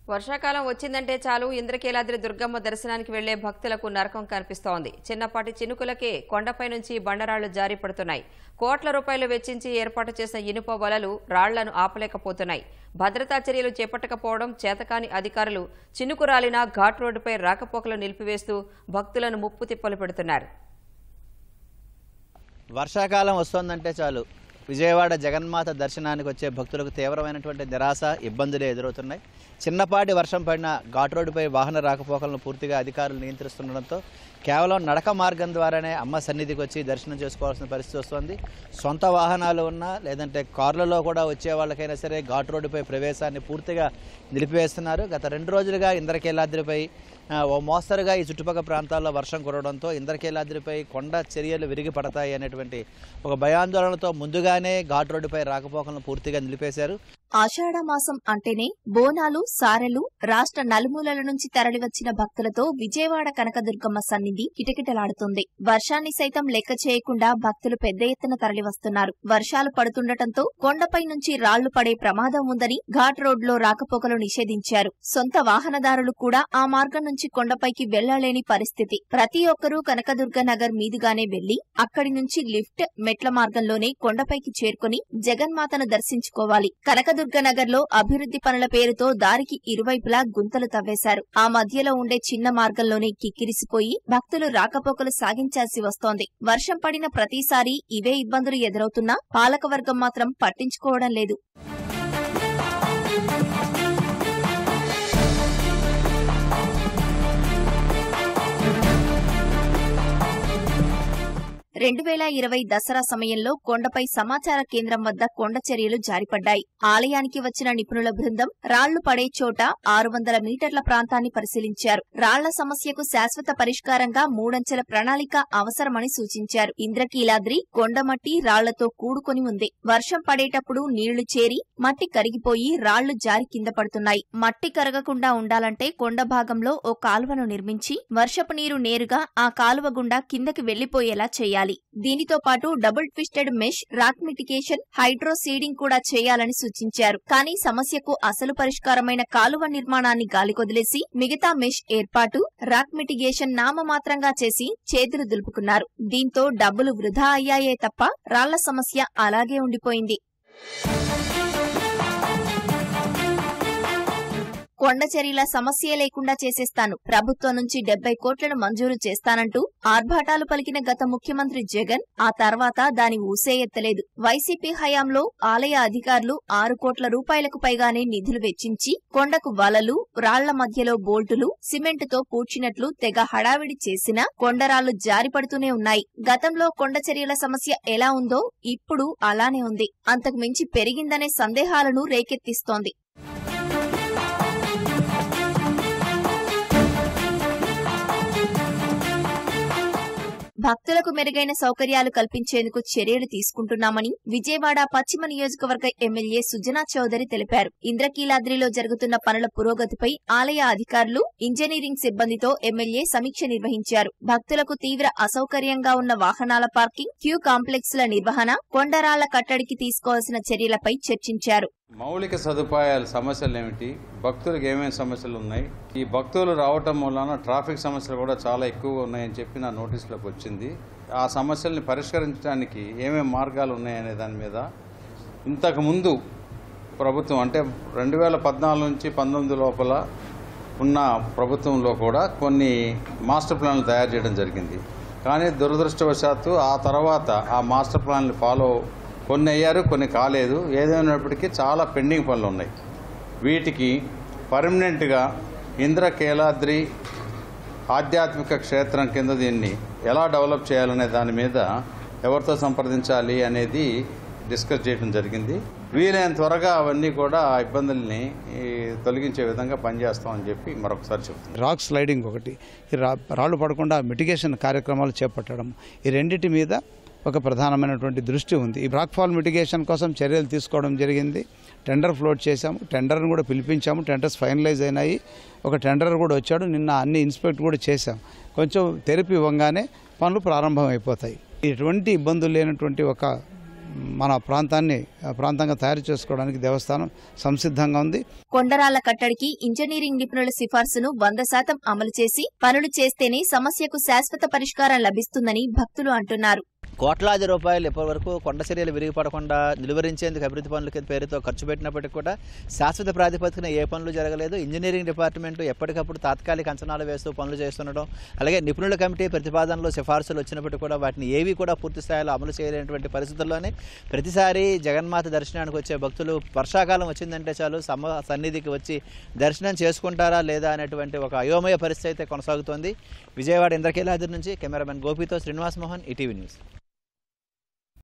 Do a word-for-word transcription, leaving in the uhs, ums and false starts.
వర్షాకాలం వచ్చిందంటే చాలు ఇంద్రకీలాద్రి దుర్గమ్మ దర్శనానికి వెళ్లే భక్తులకు నరకం కనిపిస్తోంది. చిన్నపాటి చినుకులకే కొండపై నుంచి బండరాళ్లు జారి పడుతున్నాయి. కోట్ల రూపాయలు వెచ్చించి ఏర్పాటు చేసిన ఇనుప వలలు రాళ్లను ఆపలేకపోతున్నాయి. భద్రతా చర్యలు చేపట్టకపోవడం చేతకాని అధికారులు చినుకు రాలిన ఘాట్ రోడ్డుపై రాకపోకలు నిలిపివేస్తూ భక్తులను ముప్పు తిప్పలు పెడుతున్నారు. వర్షాకాలం వస్తోందంటే చాలు విజయవాడ జగన్మాత దర్శనానికి వచ్చే భక్తులకు తీవ్రమైనటువంటి నిరాశ ఇబ్బందులే ఎదురవుతున్నాయి. చిన్నపాటి వర్షం పడిన ఘాట్ రోడ్డుపై వాహన రాకపోకలను పూర్తిగా అధికారులు నియంత్రిస్తుండడంతో కేవలం నడక మార్గం ద్వారానే అమ్మ సన్నిధికి వచ్చి దర్శనం చేసుకోవాల్సిన పరిస్థితి వస్తుంది. సొంత వాహనాలు ఉన్నా లేదంటే కార్లలో కూడా వచ్చే వాళ్ళకైనా సరే ఘాట్ రోడ్డుపై ప్రవేశాన్ని పూర్తిగా నిలిపివేస్తున్నారు. గత రెండు రోజులుగా ఇంద్రకీలాద్రిపై ఓ మోస్తరుగా ఈ చుట్టుపక్కల ప్రాంతాల్లో వర్షం కురవడంతో ఇంద్రకీలాద్రిపై కొండ చర్యలు విరిగి పడతాయి అనేటువంటి ఒక భయాందోళనతో ముందుగానే ఘాట్ రోడ్డుపై రాకపోకలను పూర్తిగా నిలిపేశారు. ఆషాఢ మాసం అంటేనే బోనాలు, సారెలు, రాష్ట్ర నలుమూలల నుంచి తరలివచ్చిన భక్తులతో విజయవాడ కనకదుర్గమ్మ సన్నిధి కిటకిటలాడుతుంది. వర్షాన్ని సైతం లెక్క చేయకుండా భక్తులు పెద్ద ఎత్తున తరలివస్తున్నారు. వర్షాలు పడుతుండటంతో కొండపై నుంచి రాళ్లు పడే ప్రమాదం ఉందని ఘాట్ రోడ్లో రాకపోకలు నిషేధించారు. సొంత వాహనదారులు కూడా ఆ మార్గం నుంచి కొండపైకి వెళ్లలేని పరిస్థితి. ప్రతి ఒక్కరూ కనకదుర్గ నగర్ మీదుగానే వెళ్లి అక్కడి నుంచి లిఫ్ట్, మెట్ల మార్గంలోనే కొండపైకి చేరుకుని జగన్మాతను దర్శించుకోవాలి. కనకదుర్గ నగర్ లో అభివృద్ది పనుల పేరుతో దారికి ఇరువైపులా గుంతలు తవ్వేశారు. ఆ మధ్యలో ఉండే చిన్న మార్గంలోనే కిక్కిరిసిపోయి భక్తులు రాకపోకలు సాగించాల్సి వస్తోంది. వర్షం పడిన ప్రతిసారి ఇవే ఇబ్బందులు ఎదురవుతున్నా పాలకవర్గం మాత్రం పట్టించుకోవడం లేదు. రెండు వేల ఇరవై దసరా సమయంలో కొండపై సమాచార కేంద్రం వద్ద కొండ చర్యలు జారిపడ్డాయి. ఆలయానికి వచ్చిన నిపుణుల బృందం రాళ్లు పడే చోట ఆరు వందల మీటర్ల ప్రాంతాన్ని పరిశీలించారు. రాళ్ల సమస్యకు శాశ్వత పరిష్కారంగా మూడంచెల ప్రణాళిక అవసరమని సూచించారు. ఇంద్రకీలాద్రి కొండమట్టి రాళ్లతో కూడుకొని ఉంది. వర్షం పడేటప్పుడు నీళ్లు చేరి మట్టి కరిగిపోయి రాళ్లు జారి కింద పడుతున్నాయి. మట్టి కరగకుండా ఉండాలంటే కొండ భాగంలో ఓ కాలువను నిర్మించి వర్షపు నీరు నేరుగా ఆ కాలువ గుండా కిందకి వెళ్లిపోయేలా చేయాలి. దీనితో పాటు double twisted mesh, rock mitigation, hydro seeding కూడా చేయాలని సూచించారు. కానీ సమస్యకు అసలు పరిష్కారమైన కాలువ నిర్మాణాన్ని గాలికొదిలేసి మిగతా మెష్ ఏర్పాటు, రాక్ మిటిగేషన్ నామమాత్రంగా చేసి చేతులు దులుపుకున్నారు. దీంతో డబ్బులు వృధా అయ్యాయే తప్ప రాళ్ల సమస్య అలాగే ఉండిపోయింది. కొండచర్యల సమస్య లేకుండా చేసేస్తాను, ప్రభుత్వం నుంచి డెబ్బై కోట్లను మంజూరు చేస్తానంటూ ఆర్భాటాలు పలికిన గత ముఖ్యమంత్రి జగన్ ఆ తర్వాత దాని ఊసే ఎత్తలేదు. వైసీపీ హయాంలో ఆలయ అధికారులు ఆరు కోట్ల రూపాయలకు పైగానే నిధులు వెచ్చించి కొండకు వలలు, రాళ్ల మధ్యలో బోల్టులు, సిమెంటుతో పూడ్చినట్లు తెగ హడావిడి చేసినా కొండరాళ్లు జారిపడుతూనే ఉన్నాయి. గతంలో కొండచర్యల సమస్య ఎలా ఉందో ఇప్పుడు అలానే ఉంది. అంతకు మించి పెరిగిందనే సందేహాలను రేకెత్తిస్తోంది. భక్తులకు మెరుగైన సౌకర్యాలు కల్పించేందుకు చర్యలు తీసుకుంటున్నామని విజయవాడ పశ్చిమ నియోజకవర్గ ఎమ్మెల్యే సుజనా చౌదరి తెలిపారు. ఇంద్రకీలాద్రిలో జరుగుతున్న పనుల పురోగతిపై ఆలయ అధికారులు, ఇంజనీరింగ్ సిబ్బందితో ఎమ్మెల్యే సమీక్ష నిర్వహించారు. భక్తులకు తీవ్ర అసౌకర్యంగా ఉన్న వాహనాల పార్కింగ్, క్యూ కాంప్లెక్స్ల నిర్వహణ, కొండరాళ్ల కట్టడికి తీసుకోవాల్సిన చర్యలపై చర్చించారు. మౌలిక సదుపాయాల సమస్యలు ఏమిటి, భక్తులకు ఏమేమి సమస్యలు ఉన్నాయి, ఈ భక్తులు రావటం వలన ట్రాఫిక్ సమస్యలు కూడా చాలా ఎక్కువగా ఉన్నాయని చెప్పి నా నోటీసులోకి వచ్చింది. ఆ సమస్యల్ని పరిష్కరించడానికి ఏమేమి మార్గాలు ఉన్నాయనే దాని మీద ఇంతకుముందు ప్రభుత్వం అంటే రెండు వేల పద్నాలుగు నుంచి పంతొమ్మిది లోపల ఉన్న ప్రభుత్వంలో కూడా కొన్ని మాస్టర్ ప్లాన్లు తయారు చేయడం జరిగింది. కానీ దురదృష్టవశాత్తు ఆ తర్వాత ఆ మాస్టర్ ప్లాన్లు ఫాలో కొన్ని అయ్యారు, కొన్ని కాలేదు. ఏదైనప్పటికీ చాలా పెండింగ్ పనులు ఉన్నాయి. వీటికి పర్మనెంట్గా ఇంద్రకీలాద్రి ఆధ్యాత్మిక క్షేత్రం కింద దీన్ని ఎలా డెవలప్ చేయాలనే దాని మీద ఎవరితో సంప్రదించాలి అనేది డిస్కస్ చేయడం జరిగింది. వీలైన త్వరగా అవన్నీ కూడా ఆ ఇబ్బందుల్ని తొలగించే విధంగా పనిచేస్తామని చెప్పి మరొకసారి చెప్తున్నాం. రాక్ స్లైడింగ్ ఒకటి, ఈ రాళ్లు పడకుండా మిటిగేషన్ కార్యక్రమాలు చేపట్టడం, ఈ రెండింటి మీద ఒక ప్రధానమైనటువంటి దృష్టి ఉంది. ఈ రాక్ ఫాల్ మిటిగేషన్ కోసం చర్యలు తీసుకోవడం జరిగింది. టెండర్ ఫ్లోట్ చేశాము, టెండర్ను కూడా పిలిపించాము, టెండర్స్ ఫైనలైజ్ అయినాయి. ఒక టెండర్ కూడా వచ్చాడు, నిన్న అన్ని ఇన్స్పెక్ట్ కూడా చేశాం. కొంచెం తెరపి ఇవ్వగానే పనులు ప్రారంభం అయిపోతాయి. ఎటువంటి ఇబ్బందులు లేనటువంటి ఒక మన ప్రాంతాన్ని ప్రాంతంగా తయారు చేసుకోవడానికి దేవస్థానం సంసిద్ధంగా ఉంది. కొండరాళ్ల కట్టడికి ఇంజనీరింగ్ నిపుణుల సిఫార్సును వంద శాతం అమలు చేసి పనులు చేస్తేనే సమస్యకు శాశ్వత పరిష్కారం లభిస్తుందని భక్తులు అంటున్నారు. కోట్లాది రూపాయలు ఇప్పటివరకు కొండ చర్యలు విరిగిపడకుండా నిలువరించేందుకు అభివృద్ధి పనుల పేరుతో ఖర్చు పెట్టినప్పటికీ కూడా శాశ్వత ప్రాతిపదికన ఏ పనులు జరగలేదు. ఇంజనీరింగ్ డిపార్ట్మెంట్ ఎప్పటికప్పుడు తాత్కాలిక అంచనాలు వేస్తూ పనులు చేస్తుండడం, అలాగే నిపుణుల కమిటీ ప్రతిపాదనలో సిఫార్సులు వచ్చినప్పటికీ కూడా వాటిని ఏవి కూడా పూర్తి స్థాయిలో అమలు చేయలేనటువంటి పరిస్థితుల్లోనే ప్రతిసారి జగన్మాత దర్శనానికి వచ్చే భక్తులు వర్షాకాలం వచ్చిందంటే చాలు సమ సన్నిధికి వచ్చి దర్శనం చేసుకుంటారా లేదా అనేటువంటి ఒక అయోమయ పరిస్థితి అయితే కొనసాగుతోంది. విజయవాడ ఇంద్రకీలాద్రి నుంచి కెమెరామెన్ గోపితో శ్రీనివాస్ మోహన్, ఈటీవీ న్యూస్.